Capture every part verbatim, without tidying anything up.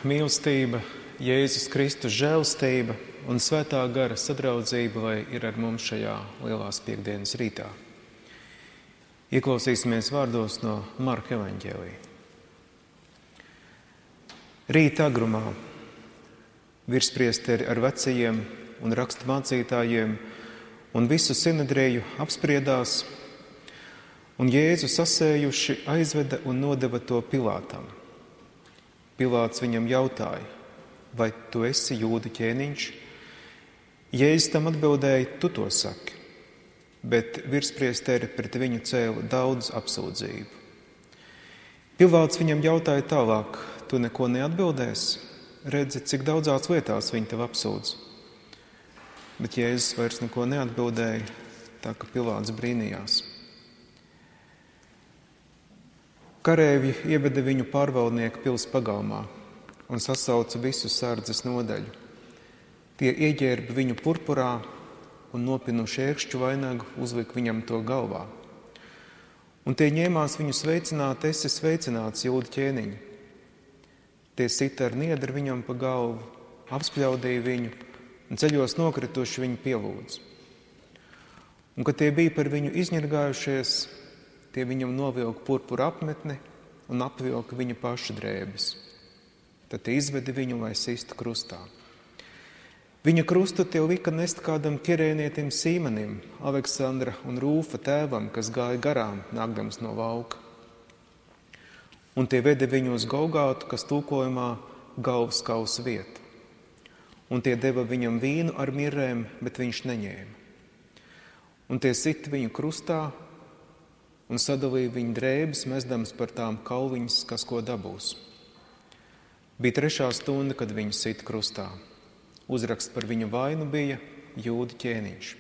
Mīlestība, Jēzus Kristus žēlastība un svētā gara sadraudzība, lai ir ar mums šajā lielās piekdienas rītā. Ieklausīsimies vārdos no Marka evaņģēlija. Rīta agrumā virspriesteri ar vecajiem un rakstu mācītājiem un visu sinedriju apspriedās, un Jēzu sasējuši aizveda un nodeva to Pilātam. Pilāts viņam jautāja, vai tu esi jūdu ķēniņš? Jēzus tam atbildēja, tu to saki, bet virspriesteri pret viņu cēla daudz apsūdzību. Pilāts viņam jautāja tālāk, tu neko neatbildēsi? Redzi, cik daudzās lietās viņi tev apsūdz. Bet Jēzus vairs neko neatbildēja, tā ka Pilāts brīnījās. Karēvi ieveda viņu pārvaldnieku pils pagalmā un sasauca visu sardzes nodaļu. Tie ieģērba viņu purpurā un nopinuši ērkšķu vainagu uzlika viņam to galvā. Un tie ņēmās viņu sveicināt, esi sveicināts, jūdu ķēniņi. Tie sita ar niedru viņam pa galvu, apspļaudīja viņu un ceļos nokrituši viņu pielūdz. Un, kad tie bija par viņu izņirgājušies, tie viņam novilka purpura apmetni un apvilka viņa paša drēbes. Tad tie izvedi viņu, lai sistu krustā. Viņa krustu tie lika nest kādam ķerēnietim Sīmanim, Aleksandra un Rūfa tēvam, kas gāja garām, nākdams no lauka. Un tie veda viņu uz Golgātu, kas tulkojumā galvas kausa vieta. Un tie deva viņam vīnu ar mirrēm, bet viņš neņēma. Un tie sita viņu krustā un sadalīja viņa drēbes, mesdams par tām kauliņas, kas ko dabūs. Bija trešā stunda, kad viņu sita krustā. Uzraksts par viņu vainu bija jūdu ķēniņš.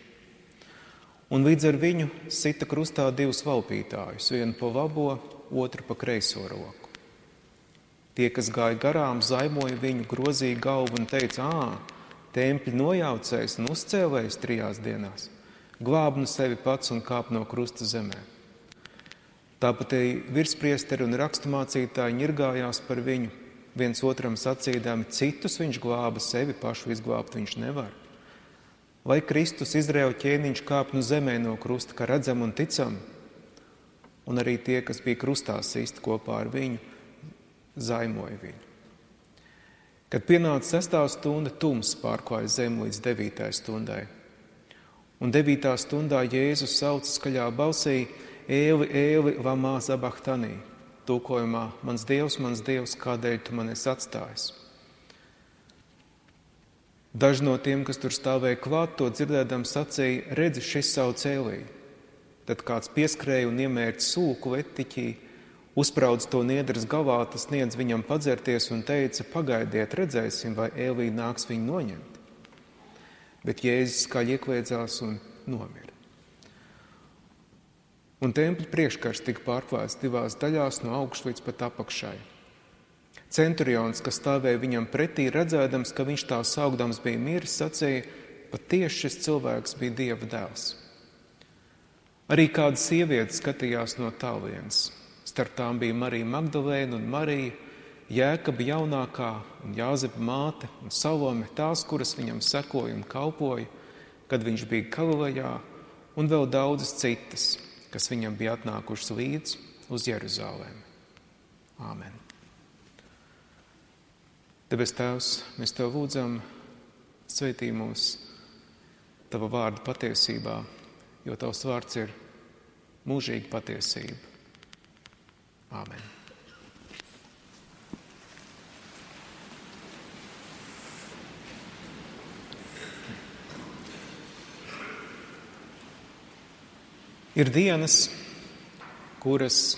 Un līdz ar viņu sita krustā divus valpītājus, vienu pa labo, otru pa kreiso roku. Tie, kas gāja garām, zaimoja viņu, grozīja galvu un teica, ā, tempļa nojaucējs un uzcēlējs trijās dienās, glāb nu sevi pats un kāp no krusta zemē. Tāpat virspriesteri un raksturmācītāji ņirgājās par viņu, viens otram sacīdami, citus viņš glāba, sevi pašu izglābt viņš nevar. Lai Kristus Izraēla ķēniņš kāp nu zemē no krusta, kā redzam un ticam, un arī tie, kas bija krustā sisti kopā ar viņu, zaimoja viņu. Kad pienāca sestā stunda, tums pārklāja zemi līdz devītai stundai. Un devītā stundā Jēzus sauca skaļā balsī, Ēli, ēli, lamā sabachtanī. Tulkojumā, mans Dievs, mans Dievs, kādēļ tu mani esi atstājis? Daži no tiem, kas tur stāvēja klāt, to dzirdēdam sacīja, redzi, šis sauc Ēlī. Tad kāds pieskrēja un iemērca sūku letiķī, uzpraudz to niedras galvā, tas sniedz viņam padzerties un teica, pagaidiet, redzēsim, vai Ēlī nāks viņu noņemt. Bet Jēzus skaļi iekliedzās un nomira. Un tempļa priekškars tika pārklāts divās daļās no augšas līdz pat apakšai. Centurions, kas stāvēja viņam pretī, redzēdams, ka viņš tā saukdams bija miris, sacīja, patiesi šis cilvēks bija Dieva dēls. Arī kāda sieviete skatījās no tālienes. Starp tām bija Marija Magdalēna un Marija, Jēkaba jaunākā un Jāzepa māte un Salome, tās, kuras viņam sekoja un kalpoja, kad viņš bija Galilejā, un vēl daudzas citas, kas viņam bija atnākušas līdz uz Jeruzalemi. Āmen. Debes Tēvs, mēs Tev lūdzam, sveitī mūs Tava vārda patiesībā, jo Tavs vārds ir mūžīga patiesība. Āmen. Ir dienas, kuras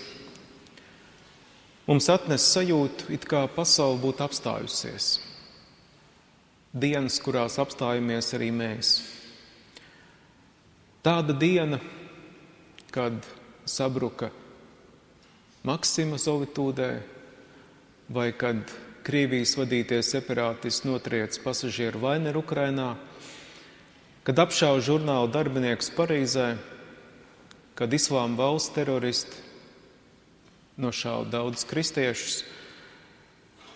mums atnes sajūtu, it kā pasaule būtu apstājusies. Dienas, kurās apstājamies arī mēs. Tāda diena, kad sabruka Maksima solitūdē, vai kad Krievijas vadītie separātisti notriec pasažieru laineru Ukrainā, kad apšauja žurnāla darbinieks Parīzē, kad Islāma valsts teroristi nošauja daudz kristiešus,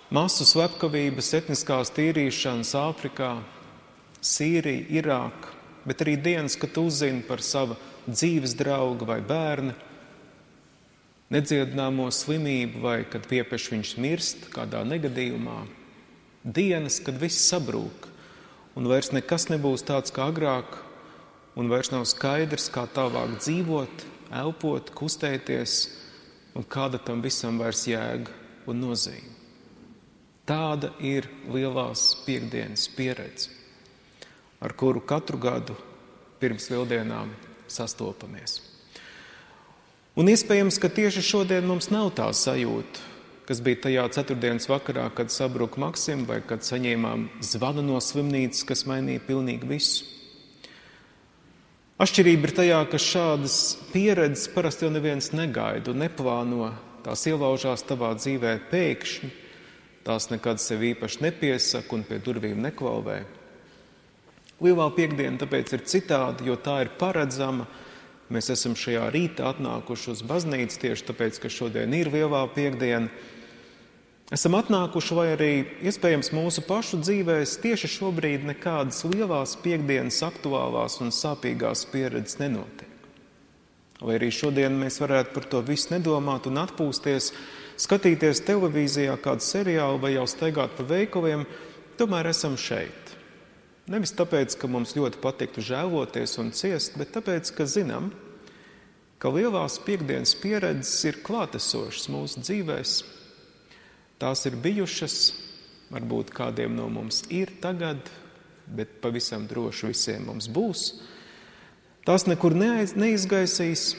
Masu slepkavības, etniskās tīrīšanas Āfrikā, Sīrija, Irāka, bet arī dienas, kad tu uzzini par sava dzīves drauga vai bērna nedziedināmo slimību vai kad piepieši viņš mirst kādā negadījumā. Dienas, kad viss sabrūk un vairs nekas nebūs tāds kā agrāk un vairs nav skaidrs, kā tālāk dzīvot, elpot, kustēties un kāda tam visam vairs jēga un nozīme. Tāda ir lielās piekdienas pieredze, ar kuru katru gadu pirms lieldienām sastopamies. Un iespējams, ka tieši šodien mums nav tā sajūta, kas bija tajā ceturtdienas vakarā, kad sabruka Maksim vai kad saņēmām zvanu no slimnīcas, kas mainīja pilnīgi visu. Atšķirība ir tajā, ka šādas pieredzes parasti jau neviens negaida un neplāno, tās ielaužās tavā dzīvē pēkšņi, tās nekad sevi īpaši nepiesaka un pie durvīm neklauvē. Lielā piekdiena tāpēc ir citāda, jo tā ir paredzama. Mēs esam šajā rītā atnākuši uz baznīcu tieši tāpēc, ka šodien ir lielā piekdiena. Esam atnākuši, vai arī iespējams mūsu pašu dzīvēs tieši šobrīd nekādas lielās piekdienas aktuālās un sāpīgās pieredzes nenotiek. Vai arī šodien mēs varētu par to visu nedomāt un atpūsties, skatīties televīzijā kādu seriālu vai jau staigāt pa veikaliem, tomēr esam šeit. Nevis tāpēc, ka mums ļoti patiktu žēloties un ciest, bet tāpēc, ka zinām, ka lielās piekdienas pieredzes ir klātesošas mūsu dzīvēs. Tās ir bijušas, varbūt kādiem no mums ir tagad, bet pavisam droši visiem mums būs. Tās nekur neaiz, neizgaisīs.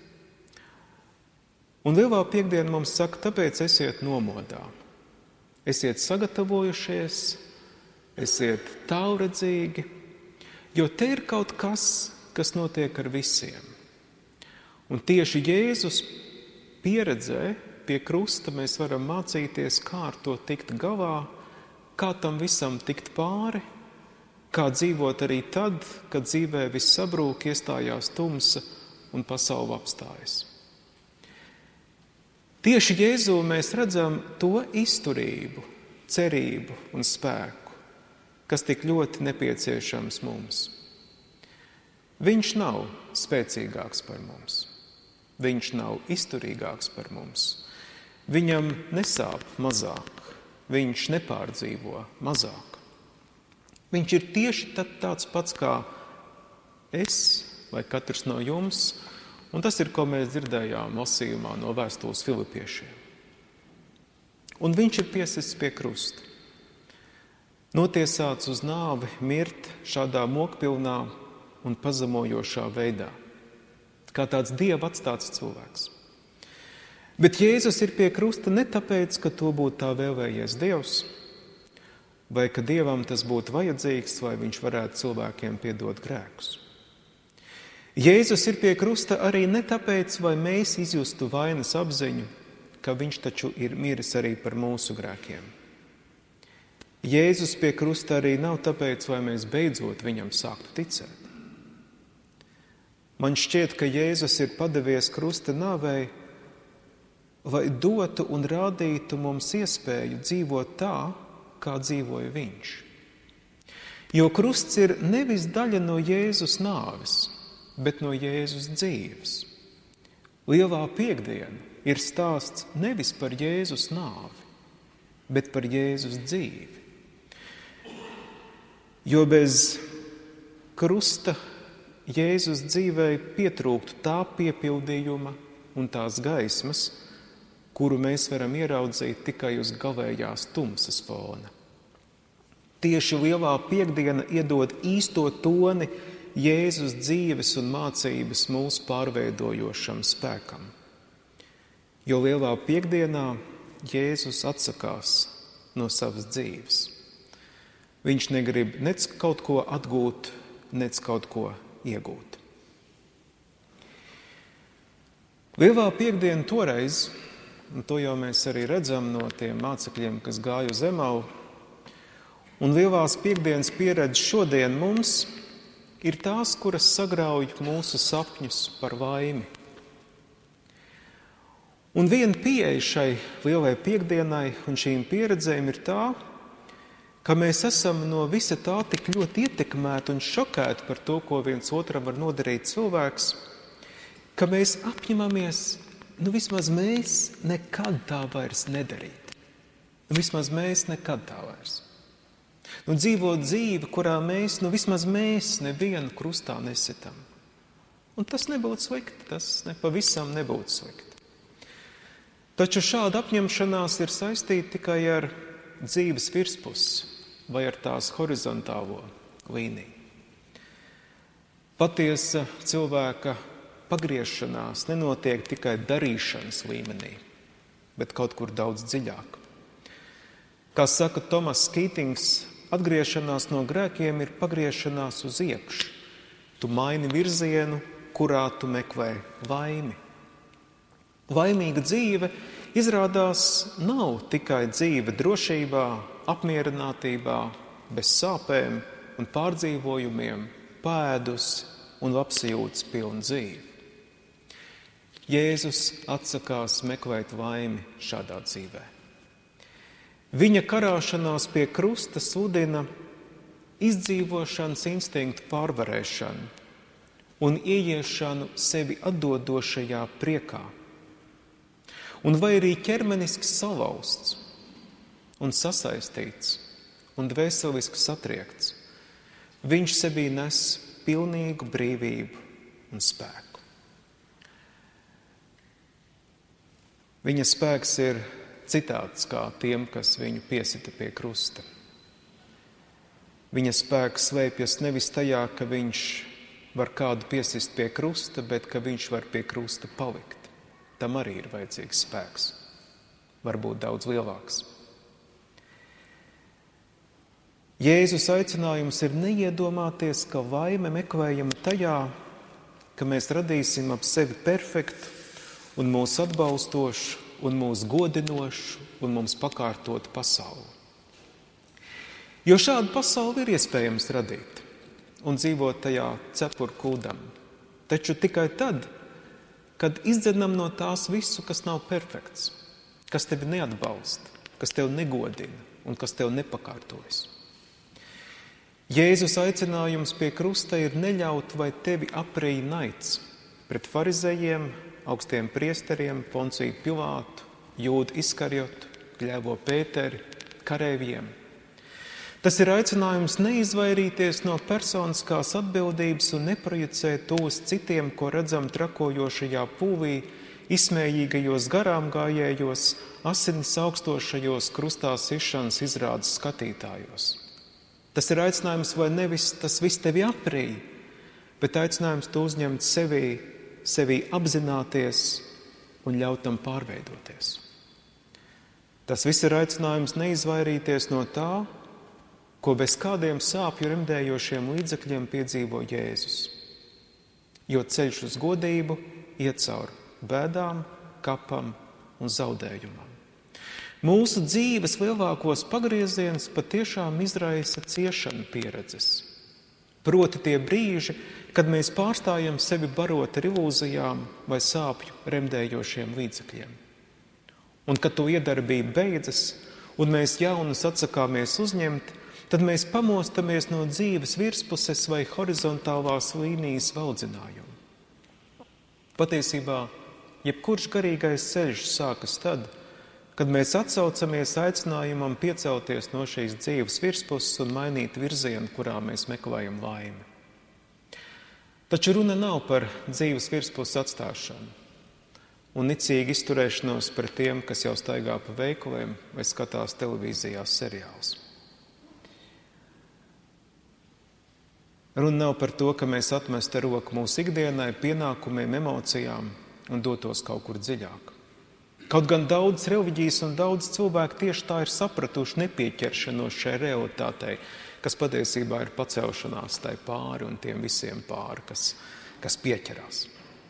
Un lielā piekdiena mums saka, tāpēc esiet nomodā. Esiet sagatavojušies, esiet tālredzīgi, jo te ir kaut kas, kas notiek ar visiem. Un tieši Jēzus pieredzē pie krusta mēs varam mācīties, kā ar to tikt galā, kā tam visam tikt pāri, kā dzīvot arī tad, kad dzīvē viss sabrūk, iestājās tumsa un pasaule apstājas. Tieši Jēzū mēs redzam to izturību, cerību un spēku, kas tik ļoti nepieciešams mums. Viņš nav spēcīgāks par mums. Viņš nav izturīgāks par mums. Viņam nesāp mazāk. Viņš nepārdzīvo mazāk. Viņš ir tieši tāds pats kā es vai katrs no jums, un tas ir, ko mēs dzirdējām lasījumā no vēstules Filipiešiem. Un viņš ir piesists pie krusta. Notiesāts uz nāvi, mirt šādā mokpilnā un pazemojošā veidā, kā tāds Dieva atstāts cilvēks. Bet Jēzus ir pie krusta ne tāpēc, ka to būtu tā vēlējies Dievs, vai ka Dievam tas būtu vajadzīgs, lai viņš varētu cilvēkiem piedot grēkus. Jēzus ir pie krusta arī ne tāpēc, lai mēs izjustu vainas apziņu, ka viņš taču ir miris arī par mūsu grēkiem. Jēzus pie krusta arī nav tāpēc, lai mēs beidzot viņam sāktu ticēt. Man šķiet, ka Jēzus ir padevies krusta nāvei, lai dotu un rādītu mums iespēju dzīvot tā, kā dzīvoja viņš. Jo krusts ir nevis daļa no Jēzus nāves, bet no Jēzus dzīves. Lielā piekdiena ir stāsts nevis par Jēzus nāvi, bet par Jēzus dzīvi. Jo bez krusta Jēzus dzīvei pietrūktu tā piepildījuma un tās gaismas, kuru mēs varam ieraudzīt tikai uz galējās tumsas fona. Tieši lielā piekdiena iedod īsto toni Jēzus dzīves un mācības mūsu pārveidojošam spēkam. Jo lielā piekdienā Jēzus atsakās no savas dzīves. Viņš negrib nec kaut ko atgūt, nec kaut ko iegūt. Lielā piekdiena toreiz, un to jau mēs arī redzam no tiem mācekļiem, kas gāja uz Emau, un lielās piekdienas pieredze šodien mums ir tās, kuras sagrauj mūsu sapņus par laimi. Un viena pieeja šai lielai piekdienai un šīm pieredzēm ir tā, ka mēs esam no visa tā tik ļoti ietekmēti un šokēti par to, ko viens otram var nodarīt cilvēks, ka mēs apņemamies, nu vismaz mēs nekad tā vairs nedarīt. Nu vismaz mēs nekad tā vairs. Nu dzīvot dzīvi, kurā mēs, nu vismaz mēs nevienu krustā nesitam. Un tas nebūtu slikti, tas ne pavisam nebūtu slikti. Taču šāda apņemšanās ir saistīta tikai ar dzīves virspusi vai ar tās horizontālo līniju. Patiesa cilvēka pagriešanās nenotiek tikai darīšanas līmenī, bet kaut kur daudz dziļāk. Kā saka Tomas Kītings, atgriešanās no grēkiem ir pagriešanās uz iekšu. Tu maini virzienu, kurā tu meklē laimi. Laimīga dzīve izrādās nav tikai dzīve drošībā, apmierinātībā, bez sāpēm un pārdzīvojumiem, pēdus un labsajūtas pilna dzīve. Jēzus atsakās meklēt laimi šādā dzīvē. Viņa karāšanās pie krusta sludina izdzīvošanas instinktu pārvarēšanu un ieiešanu sevi atdodošajā priekā. Un vai arī ķermeniski salauzts un sasaistīts un dvēseliski satriekts, viņš sevī nes pilnīgu brīvību un spēku. Viņa spēks ir citāds kā tiem, kas viņu piesita pie krusta. Viņa spēks slēpjas nevis tajā, ka viņš var kādu piesist pie krusta, bet ka viņš var pie krusta palikt. Tam arī ir vajadzīgs spēks. Varbūt daudz lielāks. Jēzus aicinājums ir neiedomāties, ka laime meklējama tajā, ka mēs radīsim ap sevi perfektu un mūs atbalstošu un mūs godinošu un mums pakārtotu pasauli. Jo šādu pasauli ir iespējams radīt un dzīvot tajā cepuru kuldam. Taču tikai tad, kad izdzenam no tās visu, kas nav perfekts, kas tevi neatbalsta, kas tevi negodina un kas tevi nepakārtojas. Jēzus aicinājums pie krusta ir neļaut, vai tevi aprij naids pret farizejiem, augstiem priesteriem, Ponciju Pilātu, Jūdu Iskariotu, Gļēvo Pēteri, kareiviem. Tas ir aicinājums neizvairīties no personiskās atbildības un neprojicēt to uz citiem, ko redzam trakojošajā pūlī, izsmējīgajos garām gājējos, asinis augstošajos krustā sišanas izrādes skatītājos. Tas ir aicinājums, vai nevis tas viss tevi aprij, bet aicinājums to uzņemt sevī, sevī apzināties un ļaut tam pārveidoties. Tas viss ir aicinājums neizvairīties no tā, ko bez kādiem sāpju remdējošiem līdzekļiem piedzīvo Jēzus. Jo ceļš uz godību iet caur bēdām, kapam un zaudējumam. Mūsu dzīves lielākos pagriezienus patiešām izraisa ciešanu pieredzes. Proti tie brīži, kad mēs pārstājam sevi barot ar ilūzijām vai sāpju remdējošiem līdzekļiem. Un kad to iedarbība beidzas un mēs jaunus atsakāmies uzņemt, tad mēs pamostamies no dzīves virspuses vai horizontālās līnijas valdzinājumu. Patiesībā, jebkurš garīgais ceļš sākas tad, kad mēs atsaucamies aicinājumam piecelties no šīs dzīves virspuses un mainīt virzienu, kurā mēs meklējam laimi. Taču runa nav par dzīves virspuses atstāšanu un nicīgi izturēšanos pret tiem, kas jau staigā pa veikaliem vai skatās televīzijā seriālus. Runa nav par to, ka mēs atmestu roku mūsu ikdienai, pienākumiem, emocijām un dotos kaut kur dziļāk. Kaut gan daudz reliģijas un daudz cilvēku tieši tā ir sapratuši nepieķeršanos šai realitātei, kas patiesībā ir pacelšanās tai pāri un tiem visiem pāri, kas, kas pieķerās.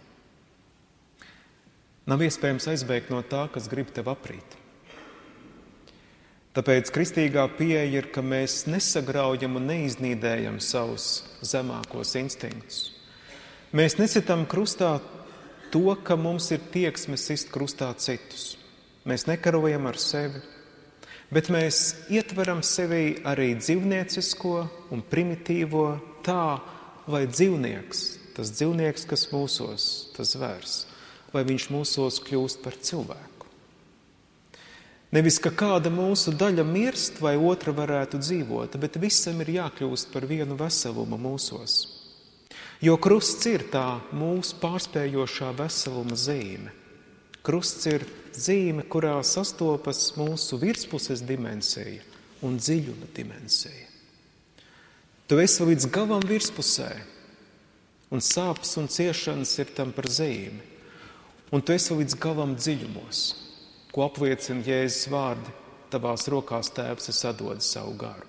Nav iespējams aizbēgt no tā, kas grib tev aprīt. Tāpēc kristīgā pieeja ir, ka mēs nesagraujam un neiznīdējam savus zemākos instinktus. Mēs nesitam krustā to, ka mums ir tieksme sist krustā citus. Mēs nekarojam ar sevi, bet mēs ietveram sevī arī dzīvniecisko un primitīvo tā, vai dzīvnieks, tas dzīvnieks, kas mūsos, tas zvērs, vai viņš mūsos kļūst par cilvēku. Nevis, ka kāda mūsu daļa mirst, vai otra varētu dzīvot, bet visam ir jākļūst par vienu veselumu mūsos. Jo krusts ir tā mūsu pārspējošā veseluma zīme. Krusts ir zīme, kurā sastopas mūsu virspuses dimensija un dziļuma dimensija. Tu esi līdz galam virspusē, un sāpes un ciešanas ir tam par zīmi. Un tu esi līdz galam dziļumos, ko apliecina Jēzus vārdi: tavās rokās, Tēvs, es atdodu savu garu.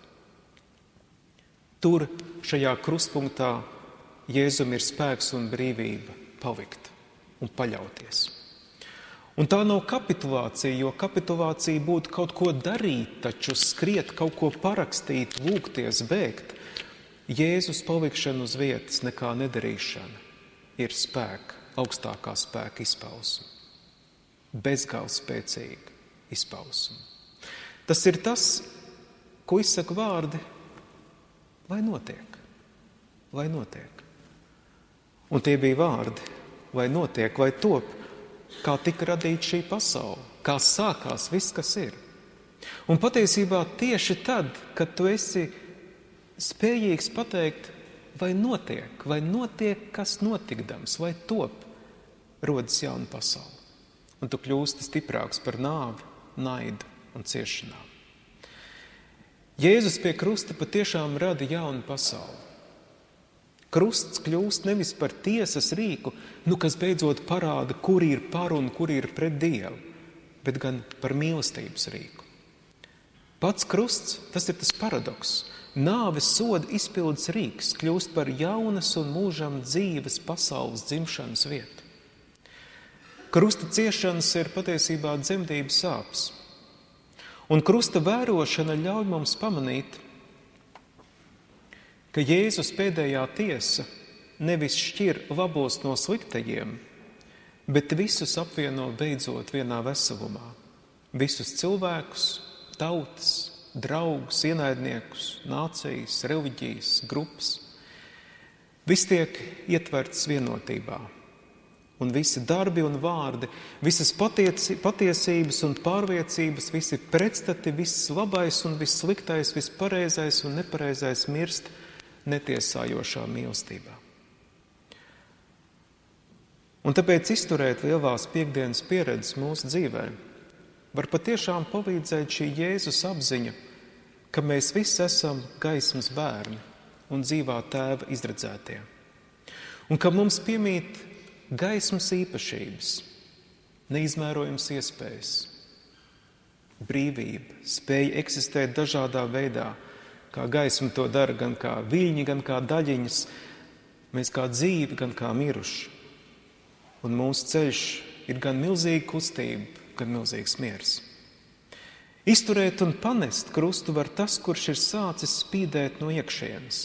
Tur, šajā krustpunktā, Jēzum ir spēks un brīvība palikt un paļauties. Un tā nav kapitulācija, jo kapitulācija būtu kaut ko darīt, taču skriet, kaut ko parakstīt, lūgties, bēgt. Jēzus palikšana uz vietas, nekā nedarīšana, ir spēka, augstākā spēka izpausme. Bezgalīgi spēcīga izpausme. Tas ir tas, ko izsaka vārdi, lai notiek, lai notiek. Un tie bija vārdi, lai notiek, lai top, kā tika radīta šī pasaule, kā sākās viss, kas ir. Un patiesībā tieši tad, kad tu esi spējīgs pateikt, vai notiek, vai notiek, kas notikdams, vai top, rodas jauna pasaule. Un tu kļūsti stiprāks par nāvi, naidu un ciešanām. Jēzus pie krusta patiešām rada jaunu pasauli. Krusts kļūst nevis par tiesas rīku, nu, kas beidzot parāda, kur ir par un kur ir pret Dievu, bet gan par mīlestības rīku. Pats krusts, tas ir tas paradoks. Nāves soda izpildes rīks kļūst par jaunas un mūžam dzīves pasaules dzimšanas vietu. Krusta ciešanas ir patiesībā dzemdības sāpes. Un krusta vērošana ļauj mums pamanīt, ka Jēzus pēdējā tiesa nevis šķir labos no sliktajiem, bet visus apvieno beidzot vienā veselumā. Visus cilvēkus, tautas, draugus, ienaidniekus, nācijas, reliģijas, grupas. Viss tiek ietverts vienotībā. Un visi darbi un vārdi, visas patieci, patiesības un pārliecības, visi pretstati, viss labais un viss sliktais, viss pareizais un nepareizais mirst netiesājošā mīlestībā. Un tāpēc izturēt lielās piekdienas pieredzes mūsu dzīvē var patiešām palīdzēt šī Jēzus apziņa, ka mēs visi esam gaismas bērni un dzīvā Tēva izredzētie. Un ka mums piemīt gaismas īpašības, neizmērojams iespējas, brīvība, spēja eksistēt dažādā veidā, kā gaisma to dara, gan kā viļņi, gan kā daļiņas, mēs kā dzīvi, gan kā miruši. Un mūsu ceļš ir gan milzīga kustība, gan milzīgs miers. Izturēt un panest krustu var tas, kurš ir sācis spīdēt no iekšienes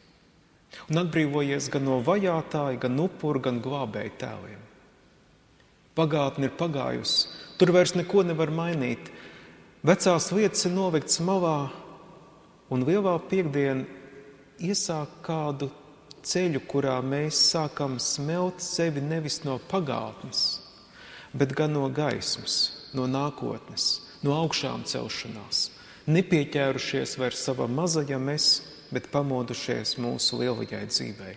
un atbrīvojies gan no vajātāja, gan upuru, gan glābēja tēliem. Pagātne ir pagājusi, tur vairs neko nevar mainīt. Vecās lietas ir noliktas malā, un lielā piekdiena iesāk kādu ceļu, kurā mēs sākam smelt sevi nevis no pagātnes, bet gan no gaismas, no nākotnes, no augšām celšanās, nepieķērušies vairs savam mazajam es, bet pamodušies mūsu lielajai dzīvei.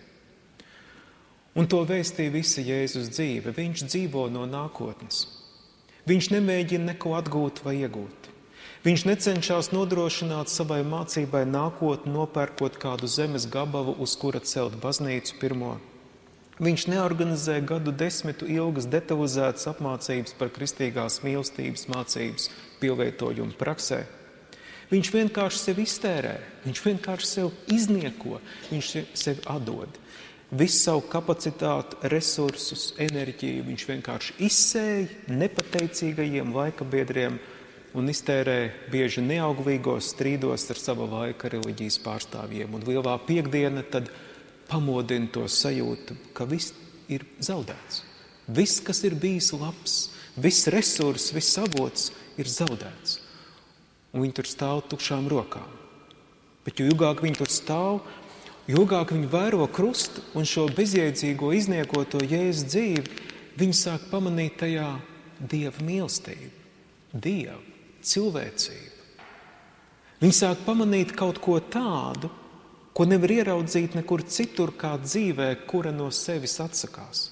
Un to vēstīja visa Jēzus dzīve. Viņš dzīvo no nākotnes. Viņš nemēģina neko atgūt vai iegūt. Viņš necenšas nodrošināt savai mācībai nākotni, nopērkot kādu zemes gabalu, uz kura celt baznīcu pirmo. Viņš neorganizē gadu desmitu ilgas detalizētas apmācības par kristīgās mīlestības mācības pielietojumu praksē. Viņš vienkārši sevi iztērē, viņš vienkārši sevi iznieko, viņš sevi atdod. Visu savu kapacitāti, resursus, enerģiju viņš vienkārši izsēja nepateicīgajiem laikabiedriem un iztērē bieži neauglīgos strīdos ar sava laika reliģijas pārstāvjiem. Un lielā piekdiena tad pamodina to sajūtu, ka viss ir zaudēts, Viss, kas ir bijis labs, viss resurs, viss avots ir zaudēts. Un viņi tur stāv tukšām rokām. Bet jo ilgāk viņi tur stāv, jo ilgāk viņi vēro krustu un šo bezjēdzīgo izniekoto Jēzus dzīvi, viņi sāk pamanīt tajā Dieva mīlestību, Dievu, cilvēcību. Viņi sāk pamanīt kaut ko tādu, ko nevar ieraudzīt nekur citur kā dzīvē, kura no sevis atsakās.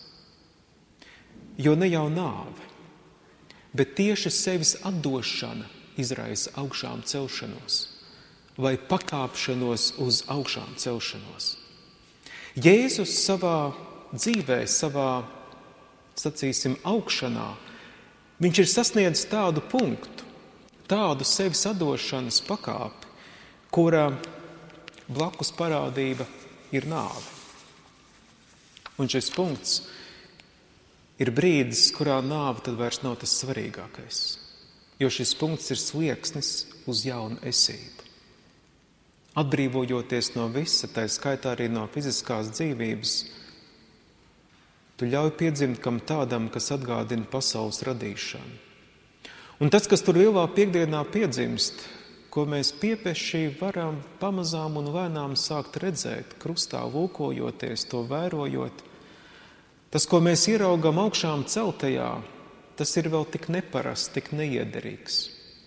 Jo ne jau nāve, bet tieši sevis atdošana izraisa augšām celšanos vai pakāpšanos uz augšām celšanos. Jēzus savā dzīvē, savā, sacīsim, augšanā, viņš ir sasniedzis tādu punktu, tādu sevis atdošanas pakāpi, kura blakus parādība ir nāve. Un šis punkts ir brīdis, kurā nāve tad vairs nav tas svarīgākais, jo šis punkts ir slieksnis uz jaunu esību. Atbrīvojoties no visa, tā skaitā arī no fiziskās dzīvības, tu ļauj piedzimt kam tādam, kas atgādina pasaules radīšanu. Un tas, kas tur lielā piekdienā piedzimst, ko mēs piepeši varam pamazām un lēnām sākt redzēt, krustā lūkojoties, to vērojot, tas, ko mēs ieraugam augšām celtajā, tas ir vēl tik neparasts, tik neiederīgs.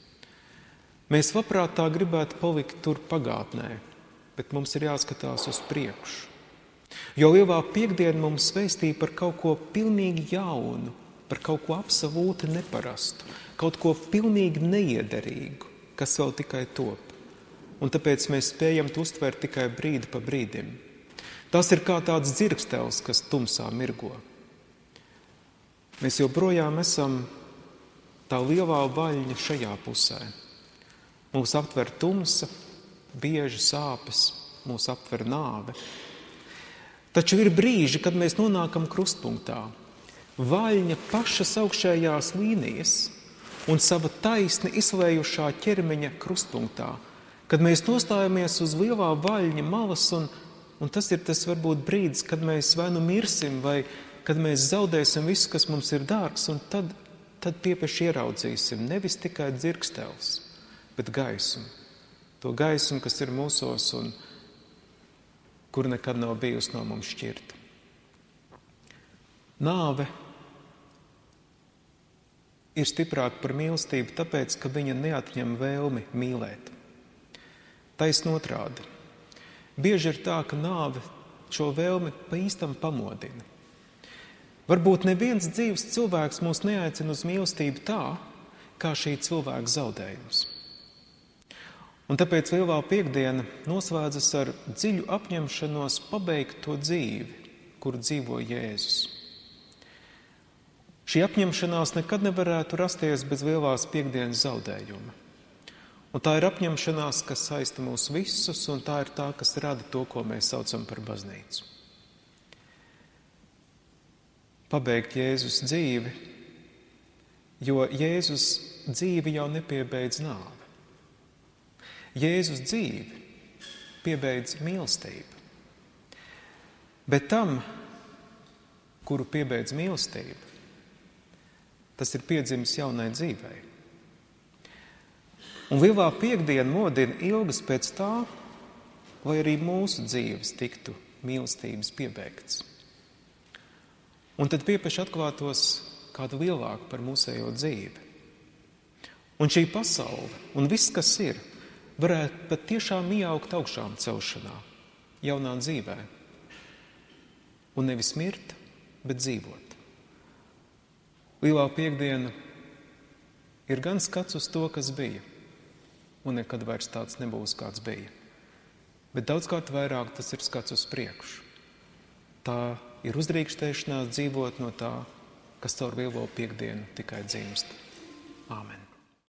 Mēs labprāt gribētu palikt tur pagātnē, bet mums ir jāskatās uz priekšu. Jo lielā piekdiena mums vēstīja par kaut ko pilnīgi jaunu, par kaut ko absolūti neparastu, kaut ko pilnīgi neiederīgu, kas vēl tikai top. Un tāpēc mēs spējam to uztvert tikai brīdi pa brīdim. Tas ir kā tāds dzirkstels, kas tumsā mirgo. Mēs joprojām esam tā lielā vaļņa šajā pusē. Mūs aptver tumsa, bieži sāpes, mūs aptver nāve. Taču ir brīži, kad mēs nonākam krustpunktā. Vaļņa pašas augšējās līnijas un sava taisni izlējušā ķermeņa krustpunktā, kad mēs nostājamies uz lielā vaļņa malas, un, un tas ir tas varbūt brīdis, kad mēs vai nu mirsim, vai kad mēs zaudēsim visu, kas mums ir dārgs, un tad, tad piepeši ieraudzīsim nevis tikai dzirkstels, bet gaismu. To gaismu, kas ir mūsos un kur nekad nav bijusi no mums šķirta. Nāve ir stiprāka par mīlestību, tāpēc, ka viņa neatņem vēlmi mīlēt. Taisn otrādi. Bieži ir tā, ka nāve šo vēlmi pa īstam pamodina. Varbūt neviens dzīves cilvēks mūs neaicina uz mīlestību tā, kā šī cilvēka zaudējums. Un tāpēc lielā piekdiena noslēdzas ar dziļu apņemšanos pabeigt to dzīvi, kur dzīvo Jēzus. Šī apņemšanās nekad nevarētu rasties bez lielās piekdienas zaudējuma. Un tā ir apņemšanās, kas saista mūs visus, un tā ir tā, kas rada to, ko mēs saucam par baznīcu. Pabeigt Jēzus dzīvi, jo Jēzus dzīvi jau nepiebeidz nāve. Jēzus dzīvi piebeidz mīlestību. Bet tam, kuru piebeidz mīlestību, tas ir piedzimis jaunai dzīvei. Un lielā piekdiena modina ilgas pēc tā, lai arī mūsu dzīves tiktu mīlestības piebeigts. Un tad piepeši atklātos kādu lielāku par mūsējo dzīvi. Un šī pasaule un viss, kas ir, varētu pat tiešām ieaugt augšām celšanā, jaunā dzīvē. Un nevis mirt, bet dzīvot. Lielā piekdiena ir gan skats uz to, kas bija, un nekad vairs tāds nebūs, kāds bija. Bet daudzkārt vairāk tas ir skats uz priekšu. Tā ir uzdrīkstēšanās dzīvot no tā, kas caur lielo piekdienu tikai dzimst. Āmen.